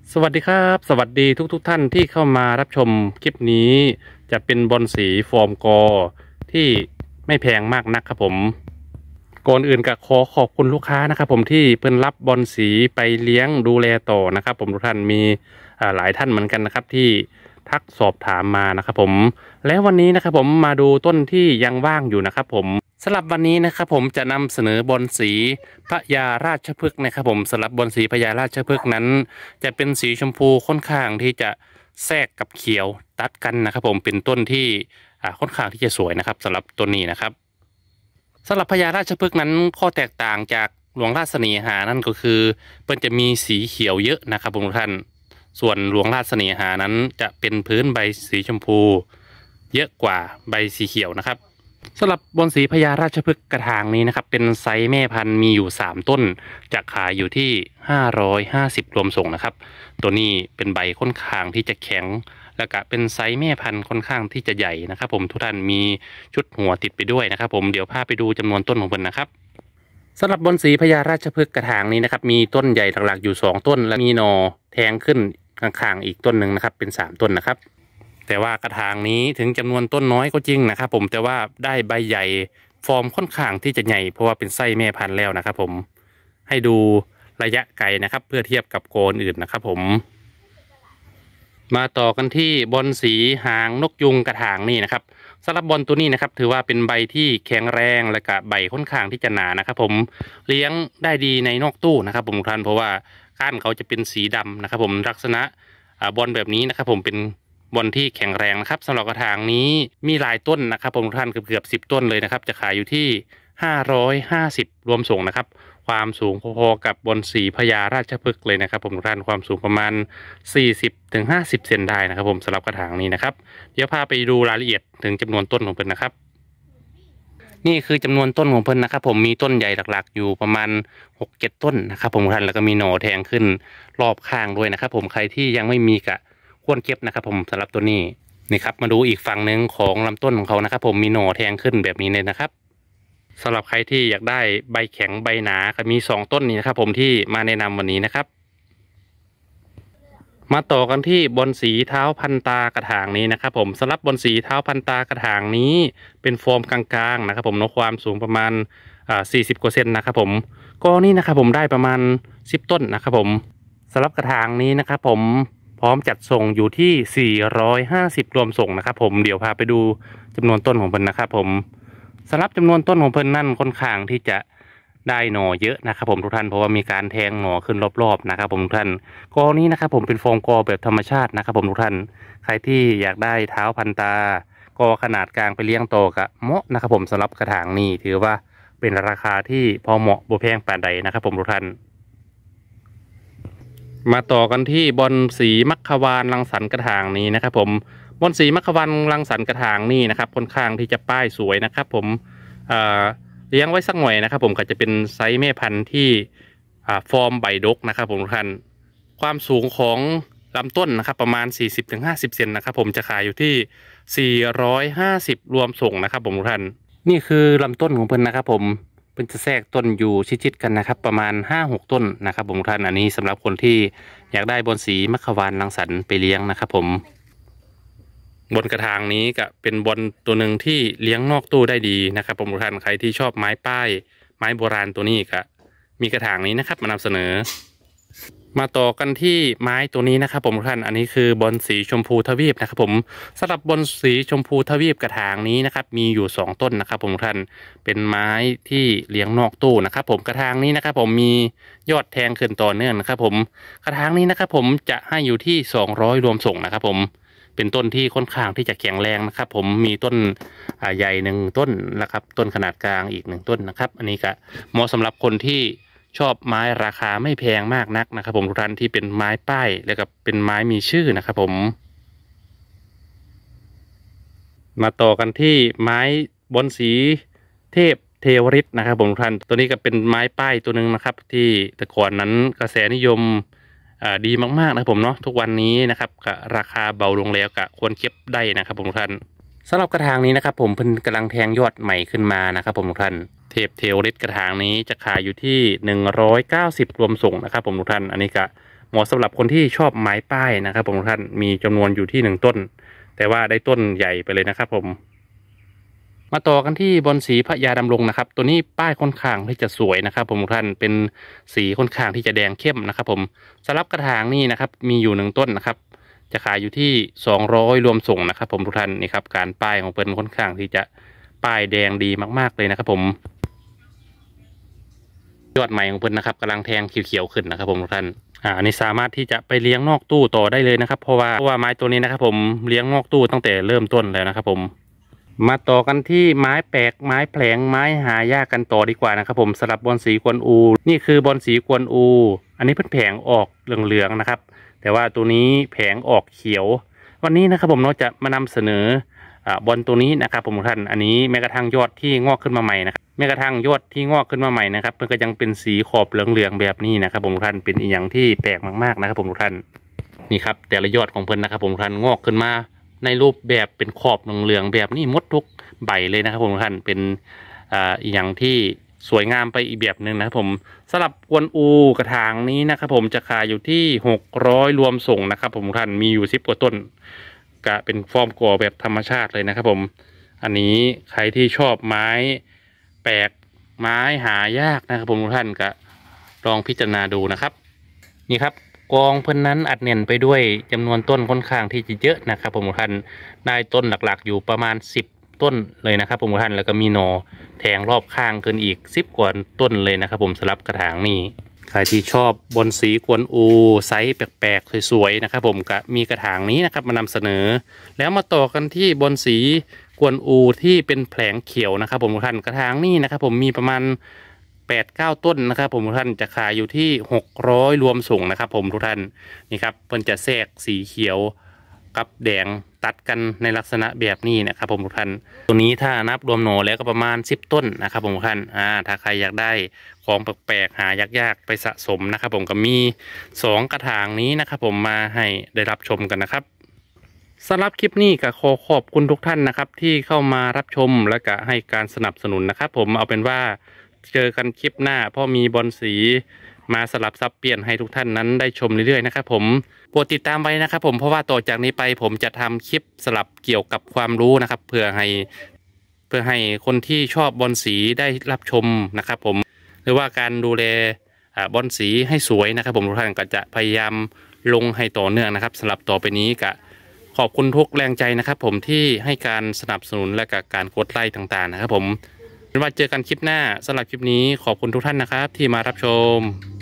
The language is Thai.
สวัสดีครับสวัสดีทุกท่านที่เข้ามารับชมคลิปนี้จะเป็นบอลสีฟอร์มกอที่ไม่แพงมากนักครับผมก่อนอื่นก็ขอขอบคุณลูกค้านะครับผมที่เพิ่นรับบอลสีไปเลี้ยงดูแลต่อนะครับผมทุกท่านมีหลายท่านเหมือนกันนะครับที่ทักสอบถามมานะครับผมและวันนี้นะครับผมมาดูต้นที่ยังว่างอยู่นะครับผมสำหรับวันนี้นะครับผมจะนำเสนอบอลสีพญาราชพฤกษ์นะครับผมสำหรับบอลสีพญาราชพฤกษ์นั้นจะเป็นสีชมพูค่อนข้างที่จะแทรกกับเขียวตัดกันนะครับผมเป็นต้นที่ค่อนข้างที่จะสวยนะครับสำหรับต้นนี้นะครับสำหรับพญาราชพฤกษ์นั้นข้อแตกต่างจากหลวงราชเสน่หานั่นก็คือเปิ้นจะมีสีเขียวเยอะนะครับผมทุกท่านส่วนหลวงราชเสน่หานั้นจะเป็นพื้นใบสีชมพูเยอะกว่าใบสีเขียวนะครับสำหรับบอนสีพญาราชพฤกษ์กระถางนี้นะครับเป็นไซส์แม่พันธุ์มีอยู่3ต้นจะขายอยู่ที่550รวมส่งนะครับตัวนี้เป็นใบค่อนข้างที่จะแข็งแล้วก็เป็นไซส์แม่พันธุ์ค่อนข้างที่จะใหญ่นะครับผมทุกท่านมีชุดหัวติดไปด้วยนะครับผมเดี๋ยวพาไปดูจำนวนต้นของมันนะครับสำหรับบอนสีพญาราชพฤกษ์กระถางนี้นะครับมีต้นใหญ่หลักๆอยู่2ต้นและมีหน่อแทงขึ้นข้างๆอีกต้นหนึ่งนะครับเป็น3ต้นนะครับแต่ว่ากระถางนี้ถึงจำนวนต้นน้อยก็จริงนะครับผมแต่ว่าได้ใบใหญ่ฟอร์มค่อนข้างที่จะใหญ่เพราะว่าเป็นไส้แม่พันธุ์แล้วนะครับผมให้ดูระยะไกลนะครับเพื่อเทียบกับโกนอื่นนะครับผมมาต่อกันที่บอลสีหางนกยุงกระถางนี่นะครับสำหรับบอลตัวนี้นะครับถือว่าเป็นใบที่แข็งแรงและก็ใบค่อนข้างที่จะหนานะครับผมเลี้ยงได้ดีในนอกตู้นะครับผมทุกท่านเพราะว่าก้านเขาจะเป็นสีดำนะครับผมลักษณะบอลแบบนี้นะครับผมเป็นบอลที่แข็งแรงนะครับสำหรับกระถางนี้มีหลายต้นนะครับผมทุกท่านเกือบ10ต้นเลยนะครับจะขายอยู่ที่550รวมส่งนะครับความสูงพอๆกับบอลสีพญาราชพฤกษ์เลยนะครับผมทุกท่านความสูงประมาณ40 ถึง 50เซนได้นะครับผมสำหรับกระถางนี้นะครับเดี๋ยวพาไปดูรายละเอียดถึงจำนวนต้นของเพิ่นนะครับนี่คือจำนวนต้นของเพิ่นนะครับผมมีต้นใหญ่หลักๆอยู่ประมาณ6-7ต้นนะครับผมทุกท่านแล้วก็มีหน่อแทงขึ้นรอบข้างด้วยนะครับผมใครที่ยังไม่มีก็ควรเก็บนะครับผมสำหรับตัวนี้นี่ครับมาดูอีกฝั่งหนึ่งของลำต้นของเขานะครับผมมีหน่อแทงขึ้นแบบนี้เลยนะครับสำหรับใครที่อยากได้ใบแข็งใบหนาก็มี2ต้นนี้นะครับผมที่มาแนะนำวันนี้นะครับมาต่อกันที่บอนสีเท้าพันตากระถางนี้นะครับผมสำหรับบอนสีเท้าพันตากระถางนี้เป็นฟอร์มกลางๆนะครับผมเนาะความสูงประมาณ40กว่าเซนนะครับผมก็นี่นะครับผมได้ประมาณ10ต้นนะครับผมสำหรับกระถางนี้นะครับผมพร้อมจัดส่งอยู่ที่450รวมส่งนะครับผมเดี๋ยวพาไปดูจำนวนต้นของเพิ่นนะครับผมสำหรับจำนวนต้นของเพิ่นนั่นค่อนข้างที่จะได้หน่อเยอะนะครับผมทุกท่านเพราะว่ามีการแทงหน่อขึ้นรอบๆนะครับผมทุกท่านกอนี้นะครับผมเป็นฟองกอแบบธรรมชาตินะครับผมทุกท่านใครที่อยากได้เท้าพันตากอขนาดกลางไปเลี้ยงโตกะเหมาะนะครับผมสำหรับกระถางนี้ถือว่าเป็นราคาที่พอเหมาะบ่แพงปานใดนะครับผมทุกท่านมาต่อกันที่บอนสีมัคควานรังสรรค์กระถางนี้นะครับผมบอนสีมัคควานรังสรรค์กระถางนี้นะครับค่อนข้างที่จะป้ายสวยนะครับผมเอ่อ เลี้ยงไว้สักหน่อยนะครับผมก็จะเป็นไซส์แม่พันธุ์ที่ฟอร์มใบดกนะครับผมทุกท่านความสูงของลำต้นนะครับประมาณ40 ถึง 50เซนนะครับผมจะขายอยู่ที่450รวมส่งนะครับผมทุกท่านนี่คือลำต้นของเพิ่นนะครับผมเป็นจะแทรกต้นอยู่ชิดๆกันนะครับประมาณ5-6ต้นนะครับผมทุกท่านอันนี้สำหรับคนที่อยากได้บอนสีมัคควานรังสรรค์ไปเลี้ยงนะครับผม บนกระถางนี้ก็เป็นบอลตัวหนึ่งที่เลี้ยงนอกตู้ได้ดีนะครับผมทุกท่านใครที่ชอบไม้ป้ายไม้โบราณตัวนี้ก็มีกระถางนี้นะครับมานำเสนอมาต่อกันที่ไม้ตัวนี้นะครับผมทุกท่านอันนี้คือบอลสีชมพูทวีปนะครับผมสำหรับบอลสีชมพูทวีปกระถางนี้นะครับมีอยู่2ต้นนะครับผมทุกท่านเป็นไม้ที่เลี้ยงนอกตู้นะครับผมกระถางนี้นะครับผมมียอดแทงขึ้นต่อเนื่องนะครับผมกระถางนี้นะครับผมจะให้อยู่ที่200รวมส่งนะครับผมเป็นต้นที่ค่อนข้างที่จะแข็งแรงนะครับผมมีต้นใหญ่1ต้นนะครับต้นขนาดกลางอีก1ต้นนะครับอันนี้ก็เหมาะสำหรับคนที่ชอบไม้ราคาไม่แพงมากนักนะครับผมทุกท่านที่เป็นไม้ป้ายแล้วก็เป็นไม้มีชื่อนะครับผมมาต่อกันที่ไม้บอนสีเทพเทวฤทธิ์นะครับผมทุกท่านตัวนี้ก็เป็นไม้ป้ายตัวหนึ่งนะครับที่แต่ก่อนนั้นกระแสนิยมดีมากๆนะครับผมเนาะทุกวันนี้นะครับก็ราคาเบาลงแล้วก็ควรเก็บได้นะครับผมทุกท่านสำหรับกระถางนี้นะครับผมเพิ่นกำลังแทงยอดใหม่ขึ้นมานะครับผมทุกท่านเทพเทวฤทธิ์กระถางนี้จะขายอยู่ที่190รวมส่งนะครับผมทุกท่านอันนี้ก็เหมาะสำหรับคนที่ชอบไม้ป้ายนะครับผมทุกท่านมีจำนวนอยู่ที่1 ต้นแต่ว่าได้ต้นใหญ่ไปเลยนะครับผมมาต่อกันที่บอนสีพระยาดำรงนะครับตัวนี้ป้ายค่อนข้างที่จะสวยนะครับผมทุกท่านเป็นสีค่อนข้างที่จะแดงเข้มนะครับผมสำหรับกระถางนี่นะครับมีอยู่1 ต้นนะครับจะขายอยู่ที่200รวมส่งนะครับผมทุกท่านนี่ครับการป้ายของเปิ้ลค่อนข้างที่จะป้ายแดงดีมากๆเลยนะครับผมยอดใหม่ของเปิ้ลนะครับกำลังแทงเขียวๆขึ้นนะครับผมทุกท่านอันนี้สามารถที่จะไปเลี้ยงนอกตู้ต่อได้เลยนะครับเพราะว่าไม้ตัวนี้นะครับผมเลี้ยงนอกตู้ตั้งแต่เริ่มต้นแล้วนะครับผมมาต่อกันที่ไม้แปลกไม้แผลงไม้หายากกันต่อดีกว่านะครับผมสำหรับบอนสีกวนอูนี่คือบอนสีกวนอูอันนี้เป็นแผงออกเหลืองๆนะครับแต่ว่าตัวนี้แผงออกเขียววันนี้นะครับผมเราจะมานำเสนอบอลตัวนี้นะครับผมทุกท่านอันนี้แม้กระทั่งยอดที่งอกขึ้นมาใหม่นะครับแม้กระทั่งยอดที่งอกขึ้นมาใหม่นะครับมันก็ยังเป็นสีขอบเหลืองๆแบบนี้นะครับผมทุกท่านเป็นอีกอย่างที่แปลกมากๆนะครับผมทุกท่านนี่ครับแต่ละยอดของเพิ่นนะครับผมทุกท่านงอกขึ้นมาในรูปแบบเป็นขอบเหลืองๆแบบนี้หมดทุกใบเลยนะครับผมทุกท่านเป็นอีกอย่างที่สวยงามไปอีกแบบหนึ่งนะครับผมสำหรับกวนอูกระถางนี้นะครับผมจะขายอยู่ที่600รวมส่งนะครับผมทุกท่านมีอยู่10 กว่าต้นกะเป็นฟอร์มก่อแบบธรรมชาติเลยนะครับผมอันนี้ใครที่ชอบไม้แปลกไม้หายากนะครับผมทุกท่านก็ลองพิจารณาดูนะครับนี่ครับกองเพิ่นนั้นอัดแน่นไปด้วยจำนวนต้นค่อนข้างที่จะเยอะนะครับผมทุกท่านได้ต้นหลักๆอยู่ประมาณ10 ต้นเลยนะครับผมทุกท่านแล้วก็มีหน่อแทงรอบข้างเกินอีก10 กว่าต้นเลยนะครับผมสำหรับกระถางนี้ใครที่ชอบบอนสีกวนอูไซส์แปลกๆสวยๆนะครับผมก็มีกระถางนี้นะครับมานำเสนอแล้วมาต่อกันที่บอนสีกวนอูที่เป็นแผลงเขียวนะครับผมทุกท่านกระถางนี้นะครับผมมีประมาณ8-9 ต้นนะครับผมทุกท่านจะขายอยู่ที่600รวมส่งนะครับผมทุกท่านนี่ครับเพิ่นจะแทรกสีเขียวกับแดงตัดกันในลักษณะแบบนี้นะครับผมทุกท่านตัวนี้ถ้านับรวมหน่อแล้วก็ประมาณ10 ต้นนะครับผมทุกท่านถ้าใครอยากได้ของแปลกๆหายากๆไปสะสมนะครับผมก็มี2 กระถางนี้นะครับผมมาให้ได้รับชมกันนะครับสำหรับคลิปนี้ก็ขอขอบคุณทุกท่านนะครับที่เข้ามารับชมและก็ให้การสนับสนุนนะครับผมเอาเป็นว่าเจอกันคลิปหน้าเพราะมีบอนสีมาสลับซับเปลี่ยนให้ทุกท่านนั้นได้ชมเรื่อยๆนะครับผมโปรดติดตามไว้นะครับผมเพราะว่าต่อจากนี้ไปผมจะทำคลิปสลับเกี่ยวกับความรู้นะครับเพื่อให้คนที่ชอบบอนสีได้รับชมนะครับผมหรือว่าการดูแลบอนสีให้สวยนะครับผมทุกท่านก็จะพยายามลงให้ต่อเนื่องนะครับสำหรับต่อไปนี้ก็ขอบคุณทุกแรงใจนะครับผมที่ให้การสนับสนุนและกับการกดไลค์ต่างๆนะครับผมเป็นว่าเจอกันคลิปหน้าสำหรับคลิปนี้ขอบคุณทุกท่านนะครับที่มารับชม